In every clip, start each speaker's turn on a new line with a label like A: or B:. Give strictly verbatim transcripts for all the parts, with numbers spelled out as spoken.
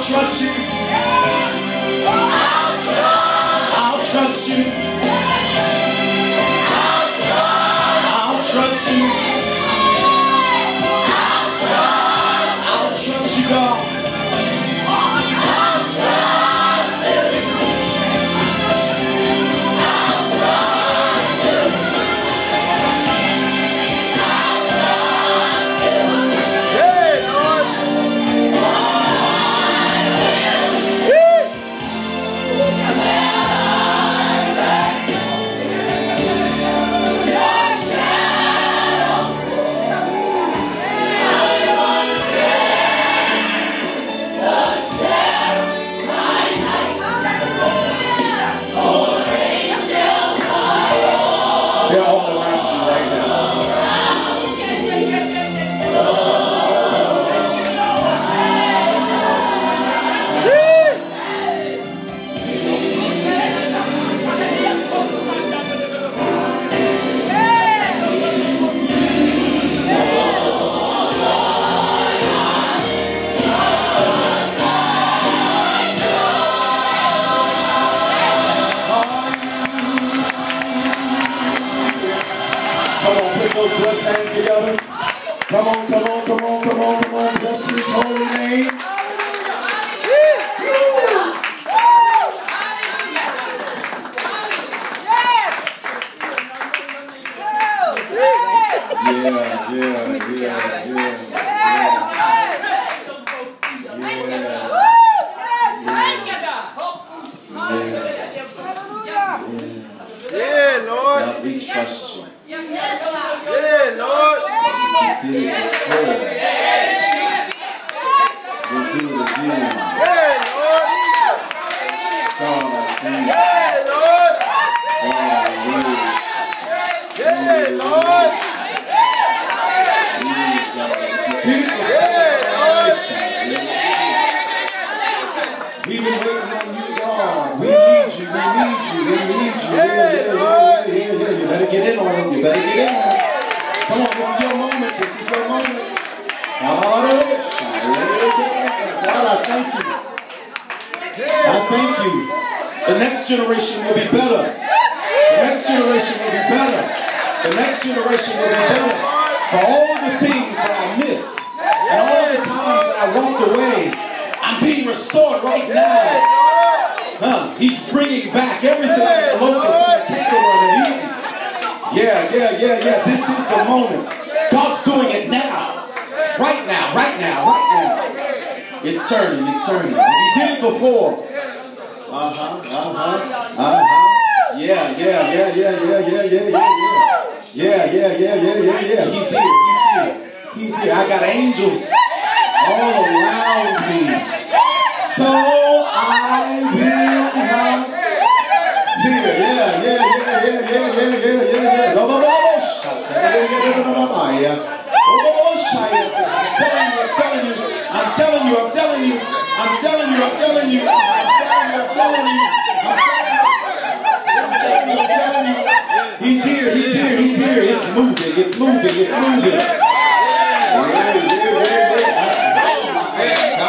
A: trust you. I'll trust, I'll trust you. I'll trust, I'll trust you. I'll trust, I'll trust you, God. I'll trust you. I'll trust you. I'll trust you. Hey, Lord. They're all around you right now. Come on, put those blessed hands together. Come on, come on, come on, come on, come on. Bless his holy name. Yeah, yeah, yeah, yeah. Yeah, Lord. God, we trust you. Yeah, Lord. You did it before. You do it again. Yeah, Lord. God, I thank you. Yeah, Lord. God, I wish. Yeah, Lord. We've been waiting on you, God. We need you, we need you, we need you. Yeah, yeah, yeah, yeah, yeah, yeah. You better get in on it, you better get in on it. Come on, this is your moment, this is your moment. God, I thank you. I thank you. The next generation will be better. The next generation will be better. The next generation will be better. For all the things that I missed, and all the times that I walked away, I'm being restored right now. Huh? He's bringing back everything that the locusts and the cankerworm have eaten. Yeah, yeah, yeah, yeah. This is the moment. God's doing it now. Right now, right now, right now. It's turning, it's turning. He did it before. Uh-huh, uh-huh, uh-huh. Yeah, yeah, yeah, yeah, yeah, yeah, yeah, yeah. Yeah, yeah, yeah, yeah, yeah, yeah. He's here, he's here. He's here. I got angels all around me. So I will not fear. Yeah, yeah, yeah, yeah, yeah, yeah, yeah, yeah, yeah. I'm telling you, I'm telling you, I'm telling you, I'm telling you, I'm telling you, I'm telling you, I'm telling you, I'm telling you, I'm telling you, I'm telling you. He's here, he's here, he's here. It's moving, it's moving, it's moving. Yeah, yeah, yeah, yeah.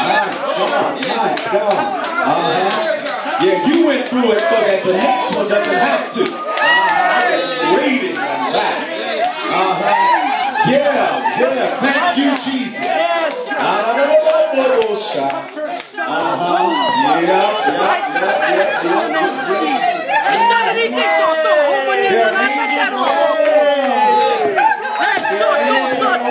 A: God. Uh-huh. Yeah, you went through it so that the next one doesn't have to. Uh-huh. I was waiting on that. Uh-huh. Yeah, yeah. Thank you, Jesus. Uh-huh. Yeah, yeah, yeah, yeah, yeah, yeah. There are angels all around. There are angels all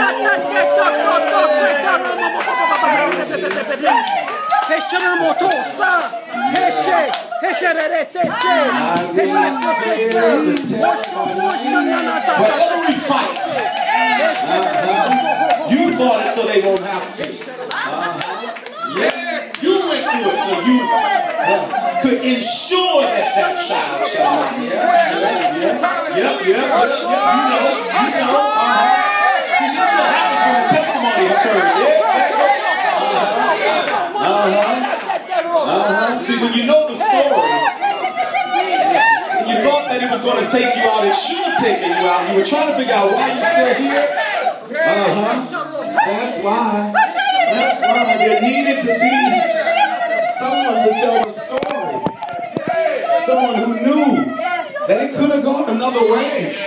A: around.
B: Heshe'nin motosa, heshe, hesherete se, heshe se,
A: but every fight, uh-huh. You fought it so they won't have to. Uh-huh. Yeah, you went through it so you uh, could ensure that that child shall not. Yeah, yeah, yeah, yep, yep, yep, yep. You know, you know. Uh-huh. See, this is what happens when the testimony occurs. Yeah, yeah, yeah. Uh-huh. Uh-huh. See, when you know the story, when you thought that it was going to take you out, it should have taken you out. You were trying to figure out why you're still here. Uh-huh. That's why. That's why there needed to be another way.